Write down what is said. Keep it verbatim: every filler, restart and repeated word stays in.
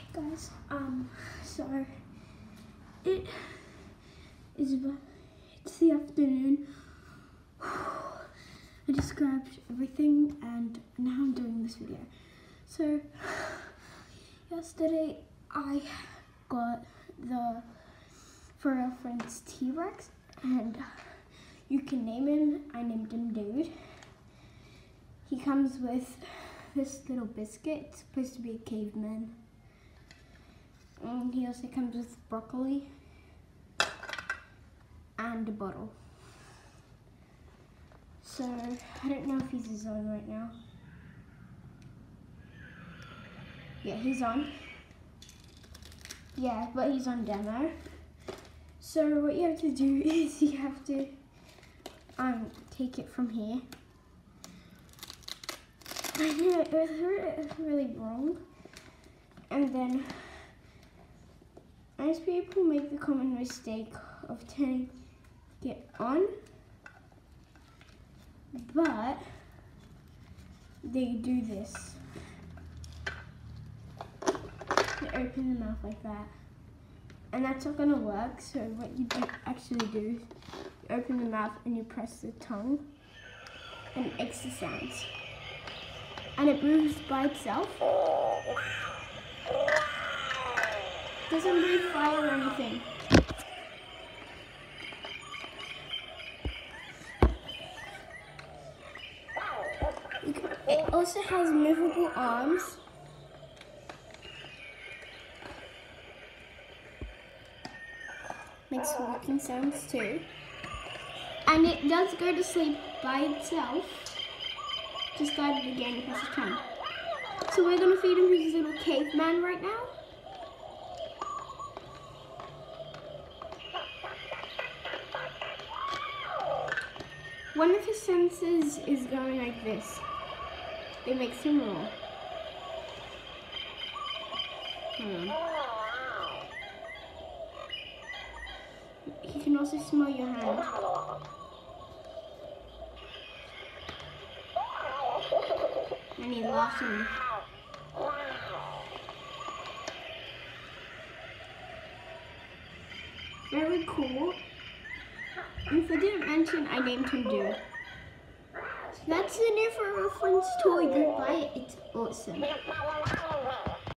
Guys, um, so it is about, it's the afternoon. I just grabbed everything and now I'm doing this video. So yesterday I got the for our friend's T-Rex, and you can name him. I named him Dude. He comes with this little biscuit. It's supposed to be a caveman. And he also comes with broccoli and a bottle. So I don't know if he's on right now. Yeah, he's on. Yeah, but he's on demo. So what you have to do is you have to um take it from here. I know it was really, really wrong. And then most people make the common mistake of turning it on, but they do this. They open the mouth like that. And that's not gonna work, so what you do actually do is you open the mouth and you press the tongue and it makes the sounds. And it moves by itself. Doesn't breathe fire or anything. It also has movable arms. Makes walking sounds too. And it does go to sleep by itself. Just started again and press his tongue. So we're gonna feed him his little caveman right now. One of his senses is going like this. It makes him roar. Hold on. He can also smell your hand. And he laughs at me. Very cool. And if I didn't mention, I named him Dude. So that's the new for our friend's toy. Go buy it. It's awesome.